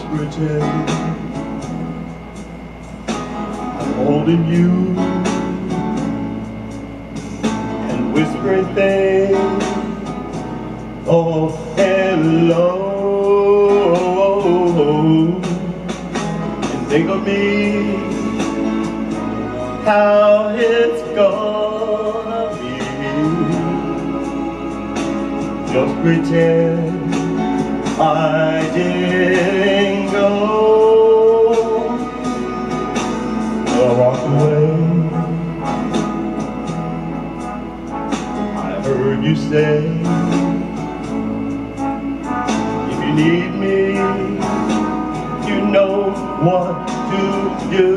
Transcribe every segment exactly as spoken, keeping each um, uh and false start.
pretend I'm holding you and whispering things. Oh, hello, and think of me, how it's gonna be. Just pretend I didn't go. I walked away. I heard you say, if you need me, you know what to do.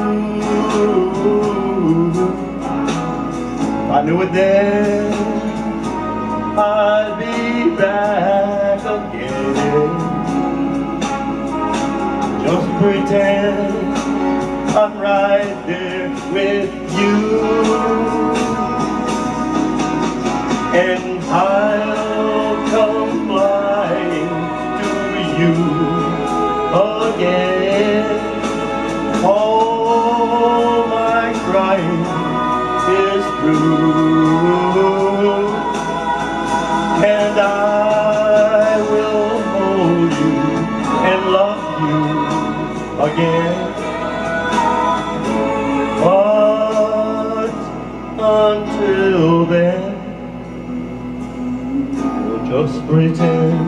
I knew it then, I'd be back again. Just pretend I'm right there with you, and I'll come flying to you again. All my crying is through, and I will hold you and love you again. But until then, we'll just pretend.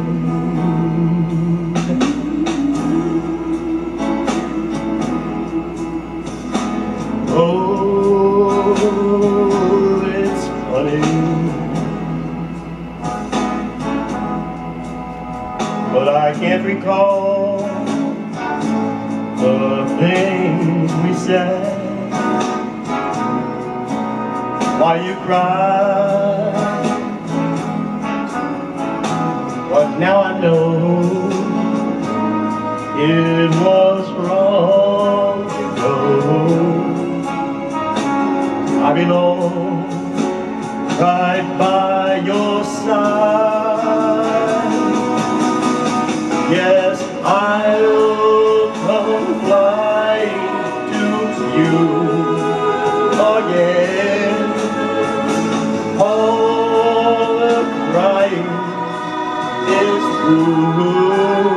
Oh, it's funny, but I can't recall the things we said. Why you cried, but now I know it was wrong to go. I belong right by your side. Yes, I'll come flying to you again. All the crying is through.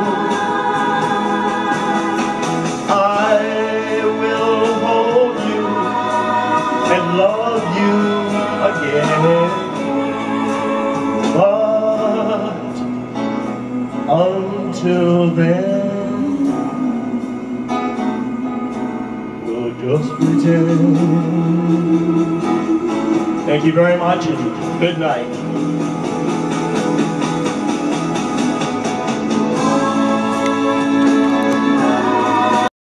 I will hold you and love you again. But until then, we'll just pretend. Thank you very much, and good night.